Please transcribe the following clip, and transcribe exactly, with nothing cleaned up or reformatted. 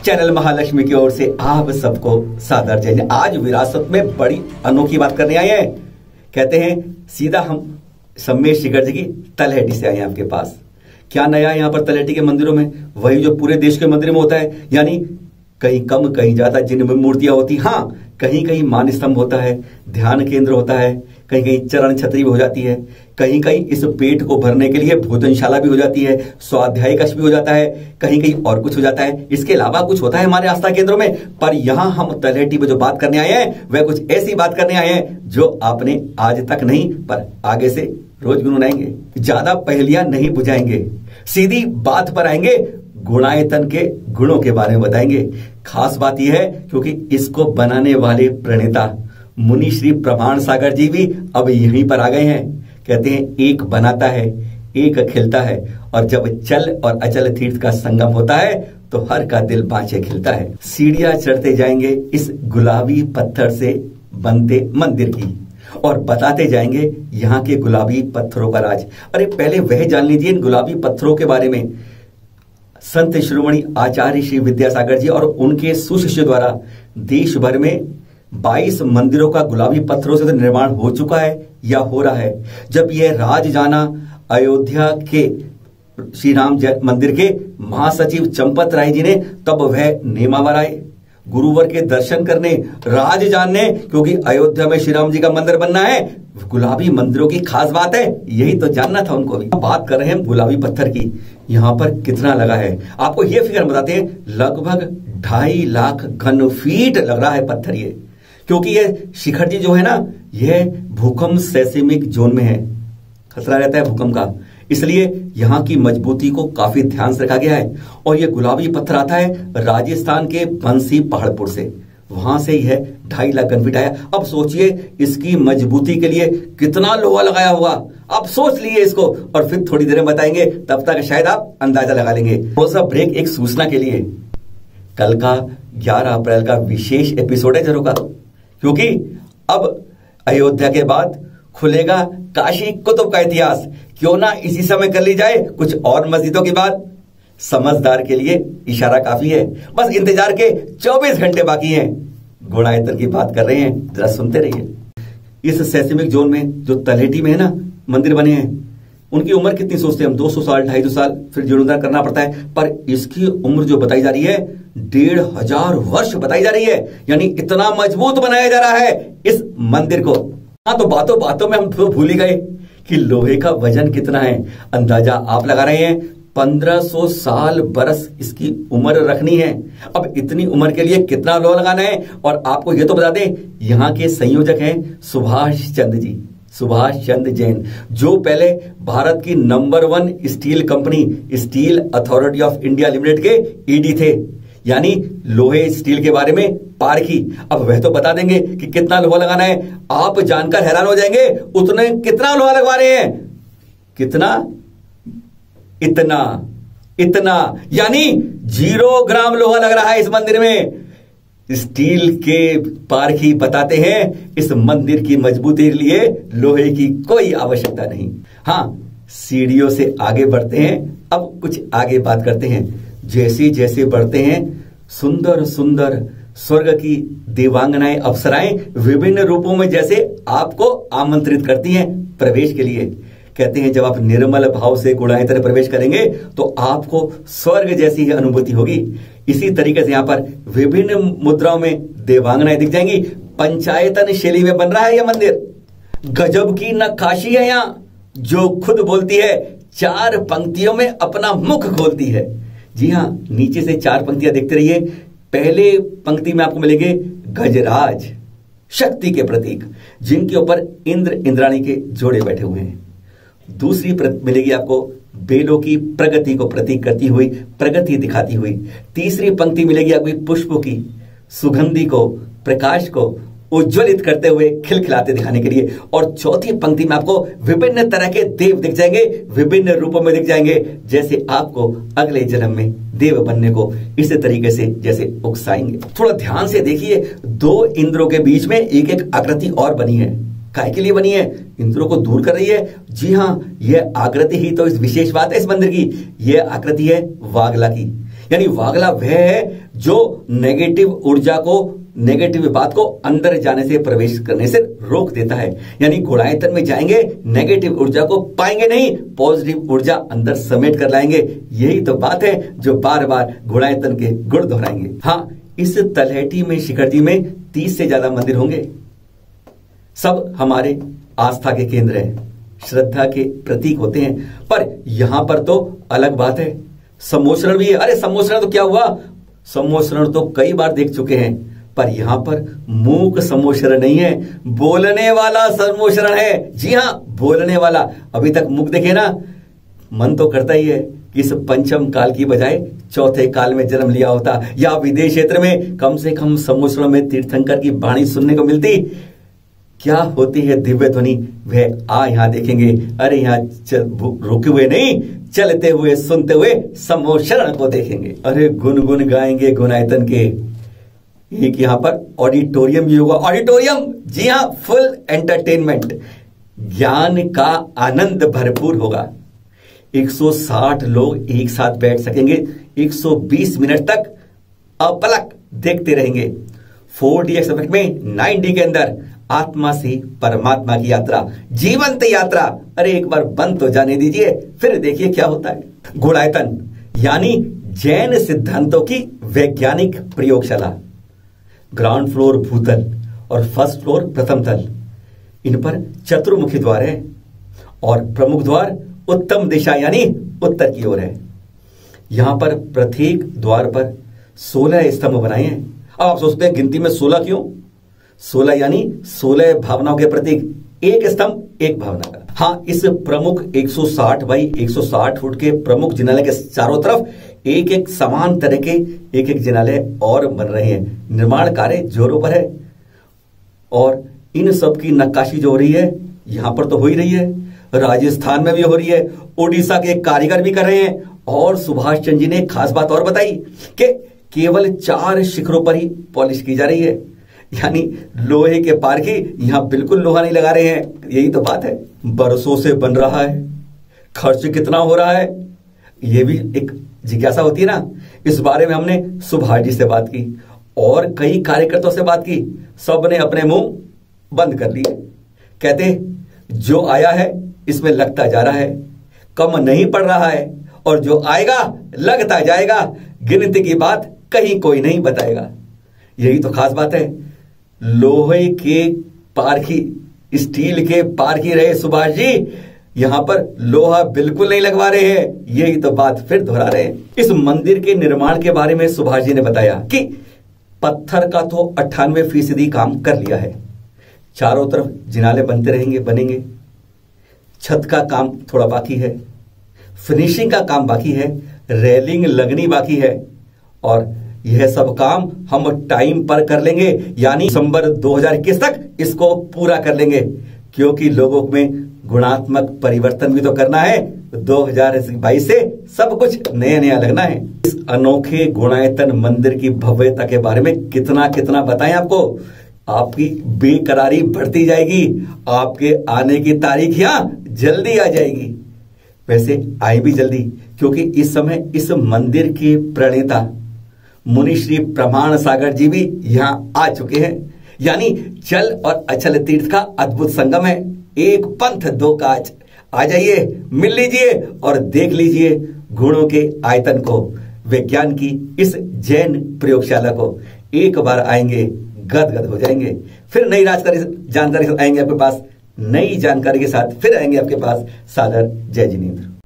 Channel Mahalakshmi की ओर से आप सबको सादर जय। आज विरासत में बड़ी अनोखी बात करने आए हैं। कहते हैं सीधा हम सम्मेश शिखर जी की तलहटी से आए हैं आपके पास। क्या नया है यहाँ पर तलहटी के मंदिरों में? वही जो पूरे देश के मंदिर में होता है, यानी कहीं कम कहीं ज्यादा जिनमें मूर्तियां होती, हाँ कहीं कहीं मान स्तंभ होता है, ध्यान केंद्र होता है, कहीं कहीं चरण छतरी भी हो जाती है, कहीं कहीं इस पेट को भरने के लिए भोजनशाला भी हो जाती है, स्वाध्याय कक्ष भी हो जाता है, कहीं कहीं और कुछ हो जाता है। इसके अलावा कुछ होता है हमारे आस्था केंद्रों में, पर यहाँ हम तलहटी में जो बात करने आए हैं वह कुछ ऐसी बात करने आए हैं जो आपने आज तक नहीं पर आगे से रोज गुनगुनाएंगे। ज्यादा पहेलियां नहीं बुझाएंगे, सीधी बात पर आएंगे, गुणायतन के गुणों के बारे में बताएंगे। खास बात यह है क्योंकि इसको बनाने वाले प्रणेता मुनि श्री प्रमाण सागर जी भी अब यहीं पर आ गए हैं। कहते हैं एक बनाता है, एक खिलता है, और जब चल और अचल तीर्थ का संगम होता है तो हर का दिल बाँचे खिलता है। सीढ़ियां चढ़ते जाएंगे इस गुलाबी पत्थर से बनते मंदिर की, और बताते जाएंगे यहाँ के गुलाबी पत्थरों का राज। अरे पहले वह जान लीजिए इन गुलाबी पत्थरों के बारे में। संत शिरोमणि आचार्य श्री विद्यासागर जी और उनके सुशिष्य द्वारा देश भर में बाईस मंदिरों का गुलाबी पत्थरों से तो निर्माण हो चुका है या हो रहा है। जब यह राज जाना अयोध्या के श्री राम मंदिर के महासचिव चंपत राय जी ने, तब वह नेमावर आए गुरुवर के दर्शन करने, राज जानने, क्योंकि अयोध्या में श्री राम जी का मंदिर बनना है। गुलाबी मंदिरों की खास बात है, यही तो जानना था उनको भी। बात कर रहे हैं गुलाबी पत्थर की। यहाँ पर कितना लगा है आपको ये फिगर बताते हैं। लगभग ढाई लाख घन फीट लग रहा है पत्थर ये, क्योंकि ये शिखर जी जो है ना, यह भूकंप सेस्मिक जोन में है, खतरा रहता है भूकंप का, इसलिए यहाँ की मजबूती को काफी ध्यान से रखा गया है। और ये गुलाबी पत्थर आता है राजस्थान के बंसी पहाड़पुर से, वहां से यह ढाई लाख घन फीट आया। अब सोचिए इसकी मजबूती के लिए कितना लोहा लगाया होगा। आप सोच लीजिए इसको, और फिर थोड़ी देर में बताएंगे, तब तक शायद आप अंदाजा लगा लेंगे। थोड़ा सा ब्रेक एक सूचना के लिए। कल का ग्यारह अप्रैल का विशेष एपिसोड है जरूर का, क्योंकि अब अयोध्या के बाद खुलेगा काशी कुतुब का इतिहास। क्यों ना इसी समय कर ली जाए कुछ और मस्जिदों की बात। समझदार के लिए इशारा काफी है, बस इंतजार के चौबीस घंटे बाकी हैं। गुणायतन की बात कर रहे हैं, जरा सुनते रहिए। इस सेस्मिक जोन में जो तलहटी में है ना मंदिर बने हैं, उनकी उम्र कितनी सोचते हैं हम? दो सौ साल, ढाई सौ साल, फिर जीर्णोद्धार करना पड़ता है, पर इसकी उम्र जो बताई जा रही है डेढ़ हजार वर्ष बताई जा रही है। यानी इतना मजबूत बनाया जा रहा है इस मंदिर को। हाँ, तो बातों बातों में हम तो भूल ही गए कि लोहे का वजन कितना है। अंदाजा आप लगा रहे हैं, पंद्रह सौ साल बरस इसकी उम्र रखनी है। अब इतनी उम्र के लिए कितना लोहा लगाना है? और आपको ये तो बता दें, यहाँ के संयोजक हैं सुभाष चंद्र जी, सुभाष चंद्र जैन, जो पहले भारत की number one steel company steel authority of India limited के ईडी थे, यानी लोहे स्टील के बारे में पारखी। अब वह तो बता देंगे कि कितना लोहा लगाना है। आप जानकर हैरान हो जाएंगे, उतने कितना लोहा लगवा रहे हैं। कितना? इतना इतना, यानी जीरो ग्राम लोहा लग रहा है इस मंदिर में। स्टील के पारखी बताते हैं इस मंदिर की मजबूती के लिए लोहे की कोई आवश्यकता नहीं। हाँ, सीढ़ियों से आगे बढ़ते हैं। अब कुछ आगे बात करते हैं। जैसे जैसे बढ़ते हैं, सुंदर सुंदर स्वर्ग की देवांगनाएं अप्सराएं विभिन्न रूपों में जैसे आपको आमंत्रित करती हैं प्रवेश के लिए। कहते हैं जब आप निर्मल भाव से गुणायतन प्रवेश करेंगे तो आपको स्वर्ग जैसी ही अनुभूति होगी। इसी तरीके से यहाँ पर विभिन्न मुद्राओं में देवांगनाएं दिख जाएंगी। पंचायतन शैली में बन रहा है यह मंदिर। गजब की नक्काशी है यहाँ, जो खुद बोलती है, चार पंक्तियों में अपना मुख खोलती है। जी हाँ, नीचे से चार पंक्तियां देखते रहिए। पहले पंक्ति में आपको मिलेंगे गजराज, शक्ति के प्रतीक, जिनके ऊपर इंद्र इंद्राणी के जोड़े बैठे हुए हैं। दूसरी मिलेगी आपको बेलों की प्रगति को प्रतीक करती हुई, प्रगति दिखाती हुई। तीसरी पंक्ति मिलेगी आपको पुष्पों की, सुगंधि को, प्रकाश को उज्ज्वलित करते हुए खिलखिलाते दिखाने के लिए। और चौथी पंक्ति में आपको विभिन्न तरह के देव दिख जाएंगे, विभिन्न रूपों में दिख जाएंगे, जैसे आपको अगले जन्म में देव बनने को इसी तरीके से जैसे उकसाएंगे। थोड़ा ध्यान से देखिए, दो इंद्रों के बीच में एक एक आकृति और बनी है। काय के लिए बनी है? इंद्रों को दूर कर रही है। जी हाँ, यह आकृति ही तो इस विशेष बात है इस मंदिर की। यह आकृति है वागला की, यानी वागला वह है जो नेगेटिव ऊर्जा को, नेगेटिव बात को अंदर जाने से, प्रवेश करने से रोक देता है। यानी गुणायतन में जाएंगे, नेगेटिव ऊर्जा को पाएंगे नहीं, पॉजिटिव ऊर्जा अंदर समेट कर लाएंगे। यही तो बात है जो बार बार गुणायतन के गुण दोहराएंगे। हाँ, इस तलहटी में, शिखर जी में तीस से ज्यादा मंदिर होंगे। सब हमारे आस्था के केंद्र हैं, श्रद्धा के प्रतीक होते हैं। पर यहां पर तो अलग बात है, सम्मोचरण भी है। अरे सम्मोचरण तो क्या हुआ, सम्मोचरण तो कई बार देख चुके हैं, पर यहां पर मूक सम्मोचरण नहीं है, बोलने वाला सम्मोचरण है। जी हां, बोलने वाला। अभी तक मुख देखे ना, मन तो करता ही है कि इस पंचम काल की बजाय चौथे काल में जन्म लिया होता, या विदेश क्षेत्र में कम से कम सम्मोचरण में तीर्थंकर की वाणी सुनने को मिलती। क्या होती है दिव्य ध्वनि, वह आ यहां देखेंगे। अरे यहां रुके हुए नहीं, चलते हुए, सुनते हुए सम्मोचरण को देखेंगे। अरे गुनगुन गाएंगे गुणायतन के। एक यहां पर ऑडिटोरियम भी होगा। ऑडिटोरियम, जी हां, फुल एंटरटेनमेंट, ज्ञान का आनंद भरपूर होगा। एक सौ साठ लोग एक साथ बैठ सकेंगे, एक सौ बीस मिनट तक अपलक देखते रहेंगे। फोर डी एक्स इफेक्ट में, नाइन डी के अंदर आत्मा से परमात्मा की यात्रा, जीवंत यात्रा। अरे एक बार बंद तो जाने दीजिए, फिर देखिए क्या होता है। गुणायतन यानी जैन सिद्धांतों की वैज्ञानिक प्रयोगशाला। ग्राउंड फ्लोर भूतल और फर्स्ट फ्लोर प्रथम तल, इन पर चतुर्मुखी द्वार है और प्रमुख द्वार उत्तम दिशा यानी उत्तर की ओर है। यहां पर प्रत्येक द्वार पर सोलह स्तंभ बनाए हैं। अब आप सोचते हैं गिनती में सोलह क्यों? सोलह यानी सोलह भावनाओं के प्रतीक, एक स्तंभ एक भावना का। हाँ, इस प्रमुख एक सौ साठ बाई एक सौ साठ फुट के प्रमुख जिनालय के चारों तरफ एक एक समान तरह के एक एक जिनालय और बन रहे हैं। निर्माण कार्य जोरों पर है और इन सब की नक्काशी जो हो रही है यहां पर तो हो ही रही है, राजस्थान में भी हो रही है, उड़ीसा के कारीगर भी कर रहे हैं। और सुभाष चंद्र जी ने खास बात और बताई कि केवल चार शिखरों पर ही पॉलिश की जा रही है, यानी लोहे के पार की यहां बिल्कुल लोहा नहीं लगा रहे हैं। यही तो बात है। बरसों से बन रहा है, खर्च कितना हो रहा है, यह भी एक जिज्ञासा होती है ना। इस बारे में हमने सुभाष जी से बात की और कई कार्यकर्ताओं से बात की, सब ने अपने मुंह बंद कर लिए। कहते जो आया है इसमें लगता जा रहा है, कम नहीं पड़ रहा है, और जो आएगा लगता जाएगा, गिनती की बात कहीं कोई नहीं बताएगा। यही तो खास बात है। लोहे के पार की, स्टील के पार की रहे सुभाष जी, यहां पर लोहा बिल्कुल नहीं लगवा रहे हैं। यही तो बात फिर दोहरा रहे हैं। इस मंदिर के निर्माण के बारे में सुभाष जी ने बताया कि पत्थर का तो अट्ठानवे फीसदी काम कर लिया है, चारों तरफ जिनाले बनते रहेंगे, बनेंगे। छत का काम थोड़ा बाकी है, फिनिशिंग का काम बाकी है, रेलिंग लगनी बाकी है, और यह सब काम हम टाइम पर कर लेंगे, यानी दिसंबर दो हज़ार इक्कीस तक इसको पूरा कर लेंगे, क्योंकि लोगों में गुणात्मक परिवर्तन भी तो करना है। दो हज़ार बाईस से सब कुछ नया नया लगना है। इस अनोखे गुणायतन मंदिर की भव्यता के बारे में कितना कितना बताएं आपको, आपकी बेकरारी बढ़ती जाएगी, आपके आने की तारीख यहां जल्दी आ जाएगी। वैसे आई भी जल्दी, क्योंकि इस समय इस मंदिर के प्रणेता मुनि श्री प्रमाण सागर जी भी यहां आ चुके हैं। यानी चल और अचल तीर्थ का अद्भुत संगम है, एक पंथ दो काज। आ जाइए, मिल लीजिए और देख लीजिए गुणों के आयतन को, विज्ञान की इस जैन प्रयोगशाला को। एक बार आएंगे गदगद हो जाएंगे। फिर नई राजकारी जानकारी आएंगे आपके पास, नई जानकारी के साथ फिर आएंगे आपके पास। सादर जय जिनेंद्र।